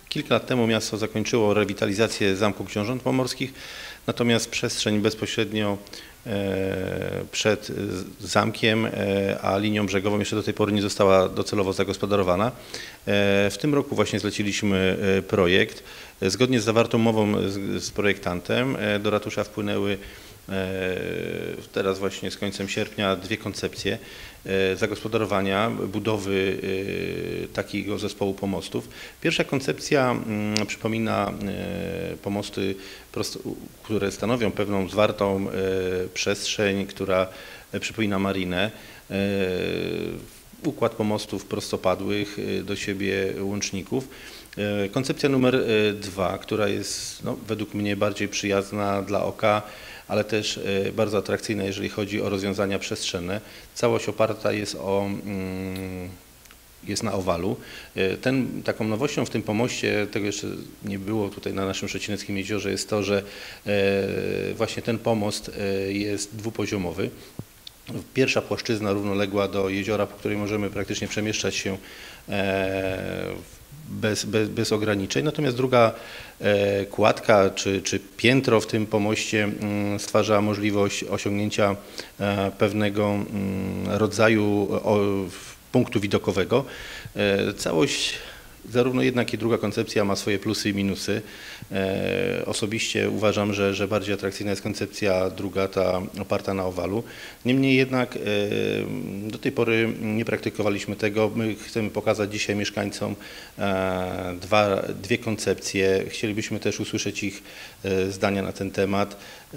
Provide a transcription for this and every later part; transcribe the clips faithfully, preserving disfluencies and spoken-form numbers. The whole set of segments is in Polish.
Kilka lat temu miasto zakończyło rewitalizację Zamku Książąt Pomorskich, natomiast przestrzeń bezpośrednio przed zamkiem, a linią brzegową jeszcze do tej pory nie została docelowo zagospodarowana. W tym roku właśnie zleciliśmy projekt. Zgodnie z zawartą umową z, z projektantem do ratusza wpłynęły teraz właśnie z końcem sierpnia dwie koncepcje zagospodarowania, budowy takiego zespołu pomostów. Pierwsza koncepcja przypomina pomosty, które stanowią pewną zwartą przestrzeń, która przypomina marinę. Układ pomostów prostopadłych do siebie łączników. Koncepcja numer dwa, która jest no, według mnie bardziej przyjazna dla oka, ale też bardzo atrakcyjna, jeżeli chodzi o rozwiązania przestrzenne. Całość oparta jest o jest na owalu. Ten, taką nowością w tym pomoście, tego jeszcze nie było tutaj na naszym Szczecineckim jeziorze, jest to, że właśnie ten pomost jest dwupoziomowy. Pierwsza płaszczyzna równoległa do jeziora, po której możemy praktycznie przemieszczać się bez, bez, bez ograniczeń, natomiast druga kładka czy, czy piętro w tym pomoście stwarza możliwość osiągnięcia pewnego rodzaju punktu widokowego. Całość, zarówno jedna, jak i druga koncepcja ma swoje plusy i minusy. Osobiście uważam, że, że bardziej atrakcyjna jest koncepcja druga, ta oparta na owalu. Niemniej jednak do tej pory nie praktykowaliśmy tego. My chcemy pokazać dzisiaj mieszkańcom dwa, dwie koncepcje. Chcielibyśmy też usłyszeć ich zdania na ten temat.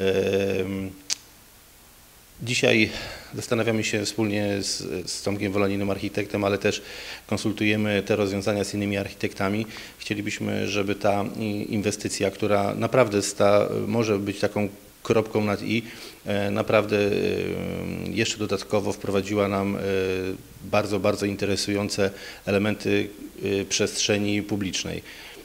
Dzisiaj zastanawiamy się wspólnie z, z Tomkiem Wolaninem, architektem, ale też konsultujemy te rozwiązania z innymi architektami. Chcielibyśmy, żeby ta inwestycja, która naprawdę sta, może być taką kropką nad i, naprawdę jeszcze dodatkowo wprowadziła nam bardzo, bardzo interesujące elementy przestrzeni publicznej.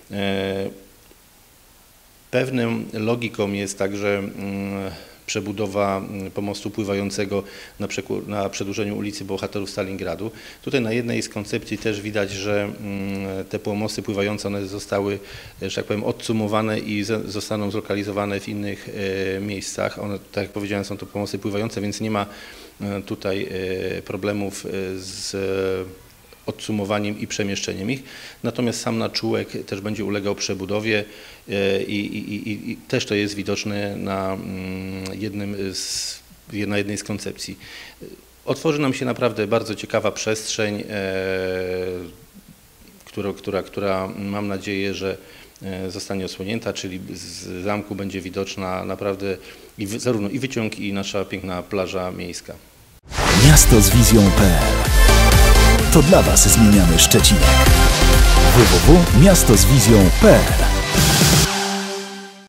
Pewną logiką jest także przebudowa pomostu pływającego na, na przedłużeniu ulicy Bohaterów Stalingradu. Tutaj na jednej z koncepcji też widać, że te pomosty pływające one zostały, że tak powiem, odsumowane i zostaną zlokalizowane w innych miejscach. One, tak jak powiedziałem, są to pomosty pływające, więc nie ma tutaj problemów z odsumowaniem i przemieszczeniem ich. Natomiast sam naczółek też będzie ulegał przebudowie i, i, i, i też to jest widoczne na, jednym z, na jednej z koncepcji. Otworzy nam się naprawdę bardzo ciekawa przestrzeń, która, która, która mam nadzieję, że zostanie osłonięta, czyli z zamku będzie widoczna naprawdę i zarówno i wyciąg, i nasza piękna plaża miejska. Miasto z wizją kropka pe el. To dla Was zmieniamy Szczecinek. w w w kropka miasto z wizją kropka pe el